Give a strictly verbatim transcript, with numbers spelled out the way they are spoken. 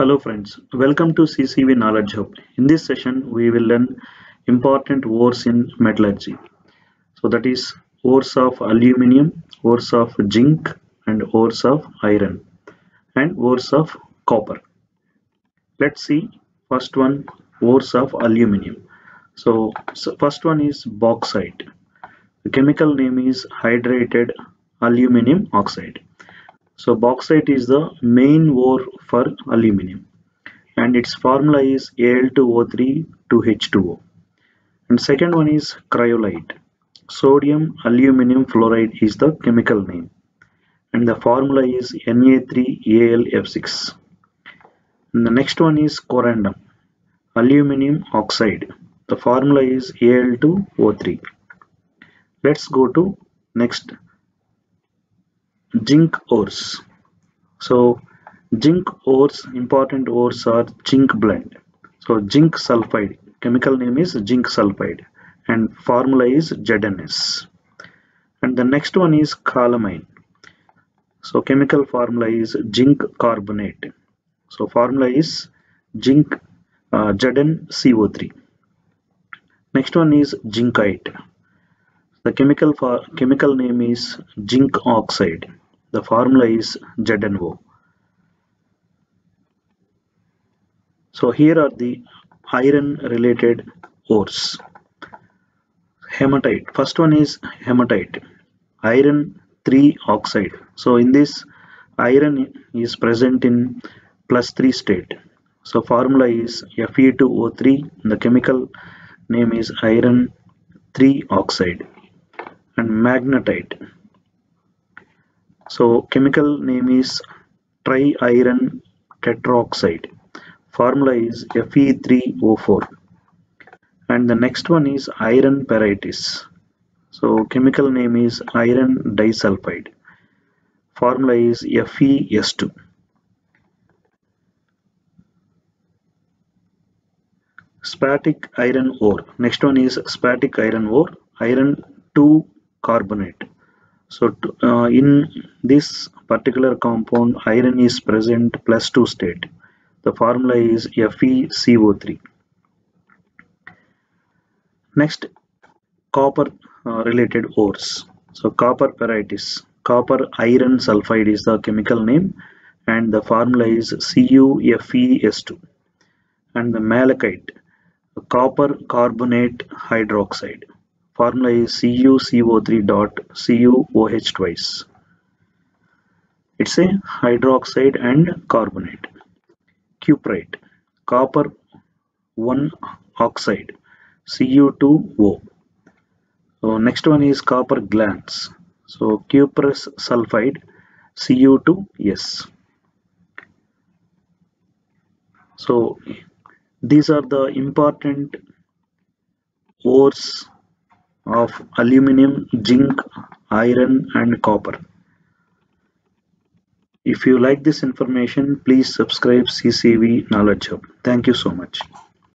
Hello friends, welcome to C C V Knowledge Hub. In this session, we will learn important ores in metallurgy. So that is ores of aluminium, ores of zinc and ores of iron and ores of copper. Let's see first one, ores of aluminium. So, so first one is bauxite. The chemical name is hydrated aluminium oxide. So bauxite is the main ore for aluminium and its formula is A l two O three two H two O. And second one is cryolite. Sodium aluminum fluoride is the chemical name and the formula is N A three A l F six. And the next one is corundum aluminum oxide. The formula is A l two O three. Let's go to next, zinc ores. So zinc ores, important ores are zinc blende. So zinc sulfide, chemical name is zinc sulfide and formula is Z N S. And the next one is calamine. So chemical formula is zinc carbonate. So formula is zinc uh, Z N C O three. Next one is zincite. The chemical for chemical name is zinc oxide. The formula is Z N O. So here are the iron related ores. Hematite. First one is hematite. Iron three oxide. So in this, iron is present in plus three state. So formula is F e two O three. The chemical name is iron three oxide. And magnetite. So chemical name is tri-iron tetroxide. Formula is F e three O four. And the next one is iron peritis. So chemical name is iron disulfide. Formula is F e S two. Spatic iron ore. Next one is spatic iron ore, iron two carbonate. So uh, in this particular compound, iron is present plus two state. The formula is F e C O three. Next, copper uh, related ores. So copper peritis. Copper iron sulfide is the chemical name and the formula is C u F e S two. And the malachite, copper carbonate hydroxide. Formula is C u C O three dot C u O H twice. It's a hydroxide and carbonate. Cuprite, copper one oxide, C u two O. So next one is copper glans. So cuprous sulfide, C u two S. So these are the important ores of aluminum, zinc, iron and copper. If you like this information, please subscribe C C V Knowledge Hub. Thank you so much.